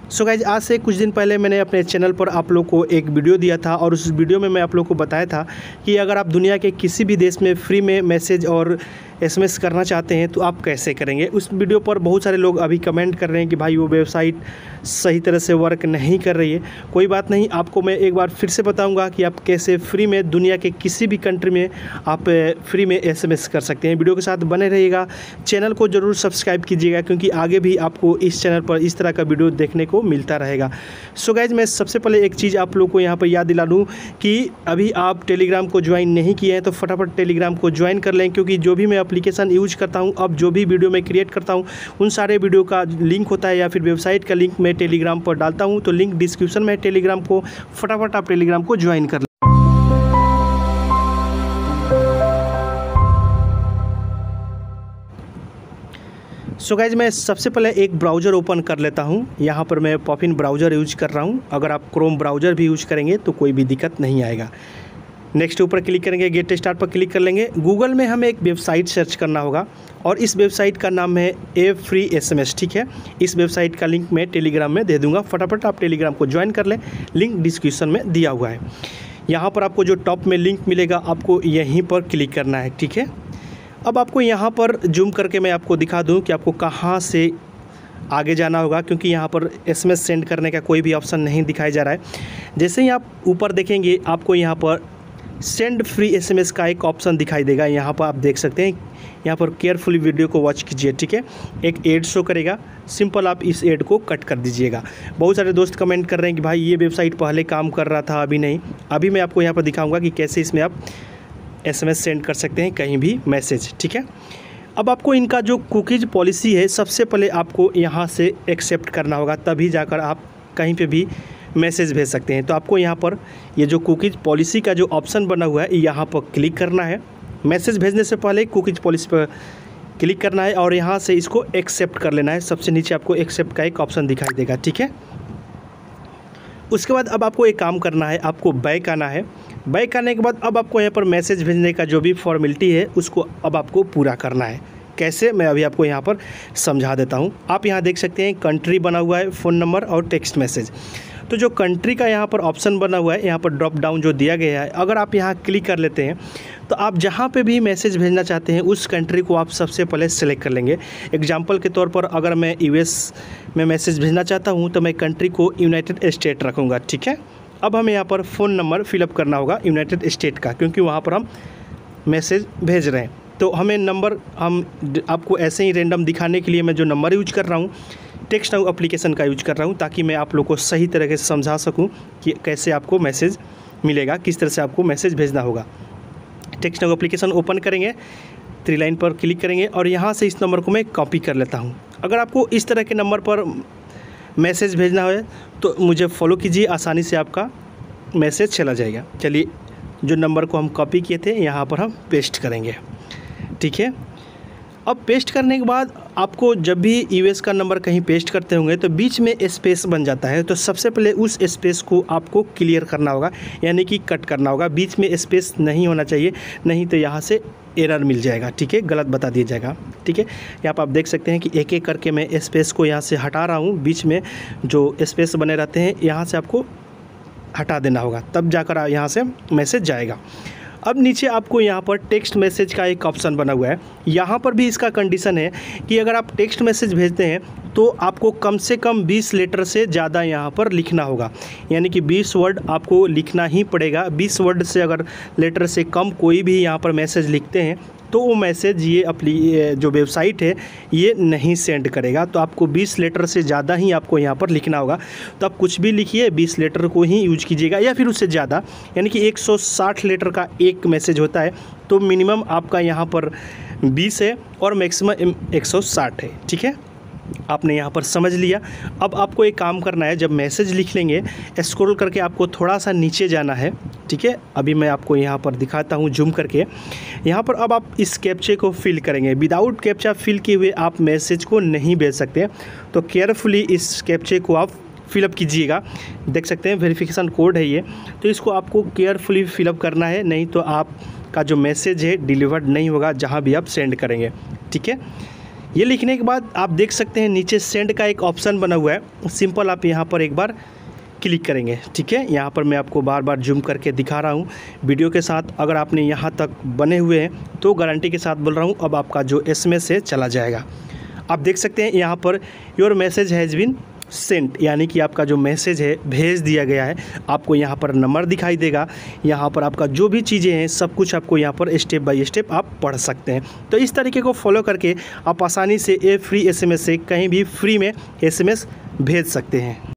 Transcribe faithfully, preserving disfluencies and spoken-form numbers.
So guys आज से कुछ दिन पहले मैंने अपने चैनल पर आप लोग को एक वीडियो दिया था और उस वीडियो में मैं आप लोग को बताया था कि अगर आप दुनिया के किसी भी देश में फ्री में मैसेज और एसएमएस करना चाहते हैं तो आप कैसे करेंगे। उस वीडियो पर बहुत सारे लोग अभी कमेंट कर रहे हैं कि भाई वो वेबसाइट सही तरह से वर्क नहीं कर रही है। कोई बात नहीं, आपको मैं एक बार फिर से बताऊंगा कि आप कैसे फ्री में दुनिया के किसी भी कंट्री में आप फ्री में एसएमएस कर सकते हैं। वीडियो के साथ बने रहिएगा, चैनल को ज़रूर सब्सक्राइब कीजिएगा क्योंकि आगे भी आपको इस चैनल पर इस तरह का वीडियो देखने को मिलता रहेगा। सो गाइज मैं सबसे पहले एक चीज़ आप लोग को यहाँ पर याद दिला दूँ कि अभी आप टेलीग्राम को ज्वाइन नहीं किए हैं तो फटाफट टेलीग्राम को ज्वाइन कर लें, क्योंकि जो भी मैं एप्लीकेशन यूज करता हूँ, अब जो भी वीडियो मैं क्रिएट करता हूँ, उन सारे वीडियो का लिंक होता है या फिर वेबसाइट का लिंक मैं टेलीग्राम पर डालता हूँ। तो लिंक डिस्क्रिप्शन में टेलीग्राम को, फटाफट आप टेलीग्राम को ज्वाइन कर लें। सो गाइज मैं सबसे पहले एक ब्राउज़र ओपन कर लेता हूँ। यहाँ पर मैं पॉपिन ब्राउज़र यूज कर रहा हूँ। अगर आप क्रोम ब्राउज़र भी यूज करेंगे तो कोई भी दिक्कत नहीं आएगा। नेक्स्ट ऊपर क्लिक करेंगे, गेट स्टार्ट पर क्लिक कर लेंगे। गूगल में हमें एक वेबसाइट सर्च करना होगा और इस वेबसाइट का नाम है a free S M S. ठीक है, इस वेबसाइट का लिंक मैं टेलीग्राम में दे दूंगा, फटाफट आप टेलीग्राम को ज्वाइन कर लें। लिंक डिस्क्रिप्शन में दिया हुआ है। यहाँ पर आपको जो टॉप में लिंक मिलेगा आपको यहीं पर क्लिक करना है। ठीक है, अब आपको यहाँ पर जूम करके मैं आपको दिखा दूँ कि आपको कहाँ से आगे जाना होगा, क्योंकि यहाँ पर एसएमएस सेंड करने का कोई भी ऑप्शन नहीं दिखाया जा रहा है। जैसे ही आप ऊपर देखेंगे आपको यहाँ पर सेंड फ्री एसएमएस का एक ऑप्शन दिखाई देगा। यहाँ पर आप देख सकते हैं, यहाँ पर केयरफुली वीडियो को वॉच कीजिए। ठीक है, एक एड शो करेगा, सिंपल आप इस एड को कट कर दीजिएगा। बहुत सारे दोस्त कमेंट कर रहे हैं कि भाई ये वेबसाइट पहले काम कर रहा था, अभी नहीं। अभी मैं आपको यहाँ पर दिखाऊंगा कि कैसे इसमें आप एसएमएस सेंड कर सकते हैं, कहीं भी मैसेज। ठीक है, अब आपको इनका जो कुकीज़ पॉलिसी है सबसे पहले आपको यहाँ से एक्सेप्ट करना होगा, तभी जाकर आप कहीं पे भी मैसेज भेज सकते हैं। तो आपको यहाँ पर ये जो कुकीज़ पॉलिसी का जो ऑप्शन बना हुआ है यहाँ पर क्लिक करना है। मैसेज भेजने से पहले कुकीज़ पॉलिसी पर क्लिक करना है और यहाँ से इसको एक्सेप्ट कर लेना है। सबसे नीचे आपको एक्सेप्ट का एक ऑप्शन दिखाई देगा। ठीक है, उसके बाद अब आपको एक काम करना है, आपको बैक आना है। बैक आने के बाद अब आपको यहाँ पर मैसेज भेजने का जो भी फॉर्मेलिटी है उसको अब आपको पूरा करना है। कैसे, मैं अभी आपको यहाँ पर समझा देता हूँ। आप यहाँ देख सकते हैं कंट्री बना हुआ है, फ़ोन नंबर और टेक्स्ट मैसेज। तो जो कंट्री का यहाँ पर ऑप्शन बना हुआ है, यहाँ पर ड्रॉप डाउन जो दिया गया है, अगर आप यहाँ क्लिक कर लेते हैं तो आप जहाँ पे भी मैसेज भेजना चाहते हैं उस कंट्री को आप सबसे पहले सेलेक्ट कर लेंगे। एग्जांपल के तौर पर अगर मैं यूएस में मैसेज भेजना चाहता हूँ तो मैं कंट्री को यूनाइटेड स्टेट रखूँगा। ठीक है, अब हमें यहाँ पर फ़ोन नंबर फिलअप करना होगा यूनाइटेड स्टेट का, क्योंकि वहाँ पर हम मैसेज भेज रहे हैं। तो हमें नंबर, हम आपको ऐसे ही रैंडम दिखाने के लिए मैं जो नंबर यूज कर रहा हूँ टेक्स्ट नाउ एप्लीकेशन का यूज कर रहा हूँ, ताकि मैं आप लोग को सही तरीके से समझा सकूँ कि कैसे आपको मैसेज मिलेगा, किस तरह से आपको मैसेज भेजना होगा। टेक्स्ट नाउ एप्लीकेशन ओपन करेंगे, थ्री लाइन पर क्लिक करेंगे और यहाँ से इस नंबर को मैं कॉपी कर लेता हूँ। अगर आपको इस तरह के नंबर पर मैसेज भेजना है तो मुझे फॉलो कीजिए, आसानी से आपका मैसेज चला जाएगा। चलिए, जो नंबर को हम कॉपी किए थे यहाँ पर हम पेस्ट करेंगे। ठीक है, अब पेस्ट करने के बाद आपको जब भी यूएस का नंबर कहीं पेस्ट करते होंगे तो बीच में स्पेस बन जाता है। तो सबसे पहले उस स्पेस को आपको क्लियर करना होगा, यानी कि कट करना होगा। बीच में स्पेस नहीं होना चाहिए, नहीं तो यहाँ से एरर मिल जाएगा। ठीक है, गलत बता दिया जाएगा। ठीक है, यहाँ पर आप देख सकते हैं कि एक एक करके मैं स्पेस को यहाँ से हटा रहा हूँ। बीच में जो स्पेस बने रहते हैं यहाँ से आपको हटा देना होगा, तब जाकर यहाँ से मैसेज जाएगा। अब नीचे आपको यहाँ पर टेक्स्ट मैसेज का एक ऑप्शन बना हुआ है। यहाँ पर भी इसका कंडीशन है कि अगर आप टेक्स्ट मैसेज भेजते हैं तो आपको कम से कम बीस लेटर से ज़्यादा यहाँ पर लिखना होगा, यानी कि बीस वर्ड आपको लिखना ही पड़ेगा। बीस वर्ड से अगर लेटर से कम कोई भी यहाँ पर मैसेज लिखते हैं तो वो मैसेज ये अपनी जो वेबसाइट है ये नहीं सेंड करेगा। तो आपको बीस लेटर से ज़्यादा ही आपको यहाँ पर लिखना होगा। तो आप कुछ भी लिखिए, बीस लेटर को ही यूज कीजिएगा या फिर उससे ज़्यादा, यानी कि एक सौ साठ लेटर का एक मैसेज होता है। तो मिनिमम आपका यहाँ पर बीस है और मैक्सिमम एक सौ साठ है। ठीक है, आपने यहाँ पर समझ लिया। अब आपको एक काम करना है, जब मैसेज लिख लेंगे स्क्रॉल करके आपको थोड़ा सा नीचे जाना है। ठीक है, अभी मैं आपको यहाँ पर दिखाता हूँ जूम करके। यहाँ पर अब आप इस कैप्चे को फिल करेंगे। विदाउट कैप्चा फिल किए हुए आप मैसेज को नहीं भेज सकते, तो केयरफुली इस कैप्चे को आप फिलअप कीजिएगा। देख सकते हैं वेरिफिकेशन कोड है ये, तो इसको आपको केयरफुली फिलअप करना है, नहीं तो आपका जो मैसेज है डिलीवर्ड नहीं होगा जहाँ भी आप सेंड करेंगे। ठीक है, ये लिखने के बाद आप देख सकते हैं नीचे सेंड का एक ऑप्शन बना हुआ है, सिंपल आप यहाँ पर एक बार क्लिक करेंगे। ठीक है, यहाँ पर मैं आपको बार बार जूम करके दिखा रहा हूँ वीडियो के साथ। अगर आपने यहाँ तक बने हुए हैं तो गारंटी के साथ बोल रहा हूँ अब आपका जो एसएमएस है चला जाएगा। आप देख सकते हैं यहाँ पर your message has been sent, यानी कि आपका जो मैसेज है भेज दिया गया है। आपको यहाँ पर नंबर दिखाई देगा, यहाँ पर आपका जो भी चीज़ें हैं सब कुछ आपको यहाँ पर स्टेप बाय स्टेप आप पढ़ सकते हैं। तो इस तरीके को फॉलो करके आप आसानी से ए फ्री एसएमएस से कहीं भी फ्री में एसएमएस भेज सकते हैं।